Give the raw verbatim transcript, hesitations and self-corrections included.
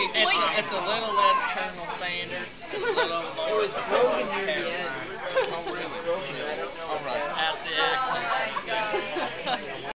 It's, it's a little less Colonel Sanders, a little more. It was broken near the end.